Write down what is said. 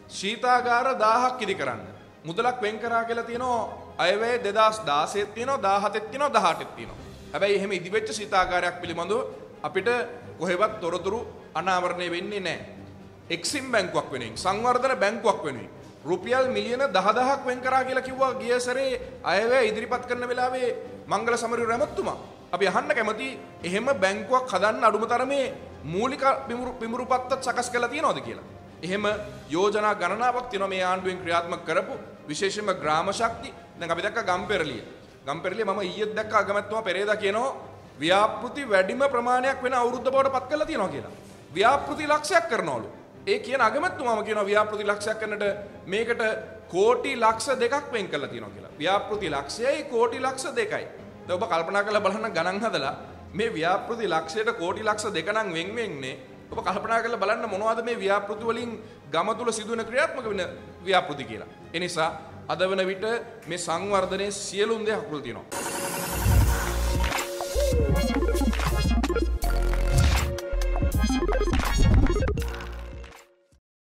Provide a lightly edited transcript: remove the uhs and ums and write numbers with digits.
ශීතාගාර 1000ක් ඉදි කරන්න. මුදලක් වෙන් කරා කියලා තියෙනවා අයවැය 2016 තියෙනවා 17 තියෙනවා 18 තියෙනවා. හැබැයි එහෙම ඉදි වෙච්ච ශීතාගාරයක් පිළිබඳව අපිට කොහෙවත් තොරතුරු අනාවරණය වෙන්නේ නැහැ. එක්සිම් බැංකුවක් වෙනුවෙන් සංවර්ධන බැංකුවක් වෙනුවෙන් රුපියල් මිලියන 10000ක් වෙන් කරා කියලා කිව්වා ගිය සැරේ අයවැය ඉදිරිපත් කරන වෙලාවේ මංගල සමරවීර ඇමතුමා. අපි අහන්න කැමති එහෙම බැංකුවක් හදන්න අඩුම තරමේ මූලික පිමුරුපත්තත් සකස් කරලා තියනවද කියලා. එහෙම යෝජනා ගණනාවක් තියෙනවා මේ ආණ්ඩුවෙන් ක්‍රියාත්මක කරපු විශේෂයෙන්ම ග්‍රාම ශක්ති. දැන් අපි දැක්ක ගම්පෙරළිය මම ඊයේත් දැක්ක අගමැතිතුමා පෙරේදා කියනවා ව්‍යාපෘති වැඩිම ප්‍රමාණයක් වෙන අවුරුද්ද බවට පත් කරලා තියෙනවා කියලා. ව්‍යාපෘති ලක්ෂයක් කරනවලු. ඒ කියන අගමැතිතුමාම කියනවා ව්‍යාපෘති ලක්ෂයක් කරන්නට මේකට කෝටි ලක්ෂ 2ක් වෙන් කරලා තියෙනවා කියලා. ව්‍යාපෘති ලක්ෂයයි කෝටි ලක්ෂ 2යි. දැන් ඔබ කල්පනා කරලා බලන්න ගණන් හදලා මේ ව්‍යාපෘති ලක්ෂයට කෝටි ලක්ෂ 2 නම් වෙන් වෙන්නේ. ඔබ කල්පනා කරලා බලන්න මොනවද මේ ව්‍යාපෘති වලින් ගම තුල සිදුවෙන ක්‍රියාත්මක වෙන ව්‍යාපෘති කියලා. ඒ නිසා අද වන විට මේ සංවර්ධනයේ සියලුම දේ අකුල් තියෙනවා.